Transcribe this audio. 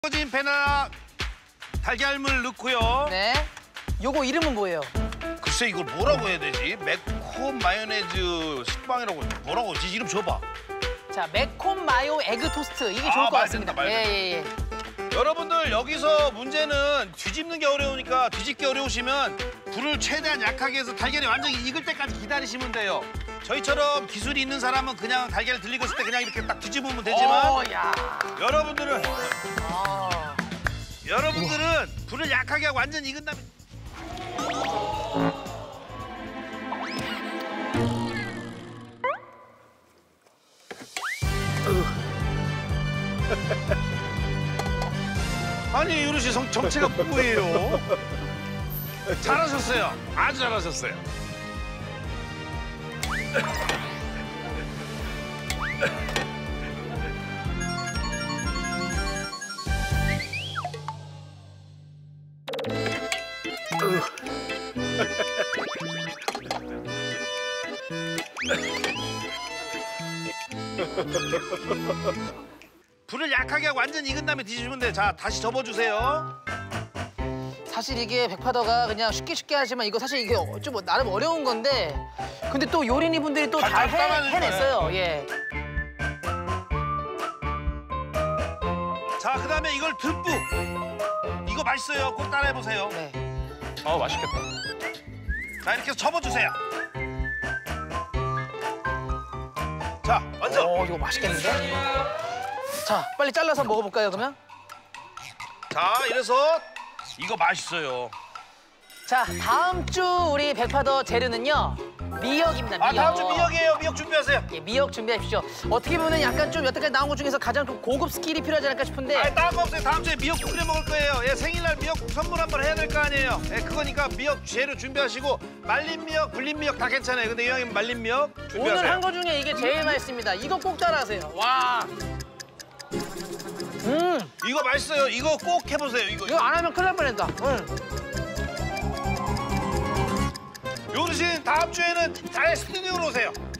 진 배나 달걀물 넣고요. 네. 요거 이름은 뭐예요? 글쎄 이걸 뭐라고 해야 되지? 매콤 마요네즈 식빵이라고 뭐라고 하지? 이름 줘봐. 자, 매콤 마요 에그 토스트. 이게 좋을 것 같습니다. 예. 여러분들 여기서 문제는 뒤집는 게 어려우니까 뒤집기 어려우시면 불을 최대한 약하게 해서 달걀이 완전히 익을 때까지 기다리시면 돼요. 저희처럼 기술이 있는 사람은 그냥 달걀을 들리고 있을 때 그냥 이렇게 딱 뒤집으면 되지만 여러분들은 불을 약하게 하고 완전히 익은 다음에 아니 유루 씨 정체가 뭐예요? 잘하셨어요. 아주 잘하셨어요. 불을 약하게 하고 완전 익은 다음에 뒤집으면 돼. 자, 다시 접어주세요. 사실 이게 백파더가 그냥 쉽게 하지만 이거 사실 이게 좀 나름 어려운 건데 근데 또 요리니 분들이 또 잘 해냈어요. 예. 자, 그다음에 이걸 듬뿍. 이거 맛있어요. 꼭 따라해보세요. 네. 맛있겠다. 자, 이렇게 해서 접어주세요. 자, 완성. 이거 맛있겠는데? 자, 빨리 잘라서 먹어볼까요, 그러면? 자, 이래서 이거 맛있어요. 자, 다음 주 우리 백파더 재료는요. 미역입니다, 미역. 다음 주 미역이에요. 미역 준비하세요. 예, 미역 준비하십시오. 어떻게 보면 약간 좀 여태까지 나온 것 중에서 가장 좀 고급 스킬이 필요하지 않을까 싶은데. 다른 거 없어요. 다음 주에 미역국 끓여 먹을 거예요. 예, 생일날 미역 선물 한번 해야 될 거 아니에요. 예, 그거니까 미역 재료 준비하시고 말린 미역, 불린 미역 다 괜찮아요. 근데 이왕이면 말린 미역 준비하세요. 오늘 한 거 중에 이게 제일 맛있습니다. 이거 꼭 따라하세요. 와. 이거 맛있어요. 이거 꼭 해보세요. 이거 안 하면 큰일 날 뻔했다. 요르신 다음 주에는 아예 스튜디오로 오세요.